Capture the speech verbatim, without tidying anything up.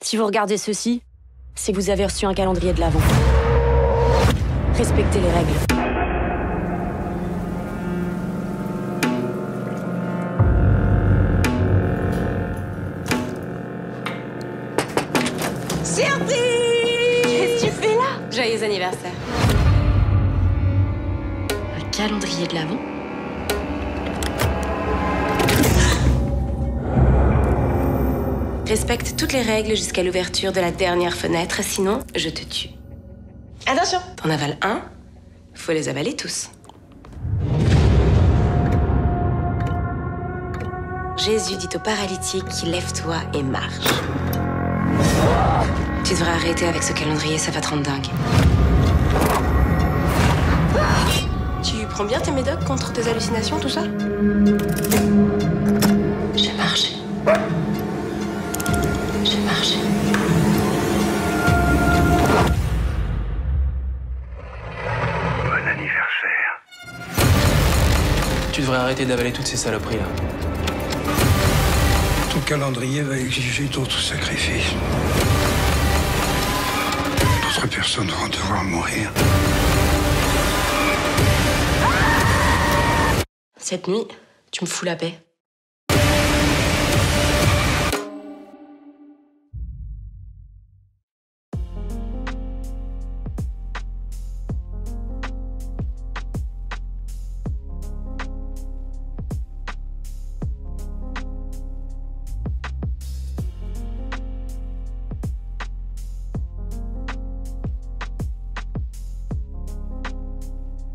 Si vous regardez ceci, c'est que vous avez reçu un calendrier de l'Avent. Respectez les règles. Surprise! Qu'est-ce que tu fais là? Joyeux anniversaire. Un calendrier de l'Avent? Respecte toutes les règles jusqu'à l'ouverture de la dernière fenêtre, sinon je te tue. Attention, t'en avales un, faut les avaler tous. Jésus dit au paralytique, lève-toi et marche. Tu devrais arrêter avec ce calendrier, ça va te rendre dingue. Tu prends bien tes médocs contre tes hallucinations, tout ça? Je marche. Je marche. Bon anniversaire. Tu devrais arrêter d'avaler toutes ces saloperies là. Ton calendrier va exiger d'autres sacrifices. D'autres personnes vont devoir mourir. Cette nuit, tu me fous la paix.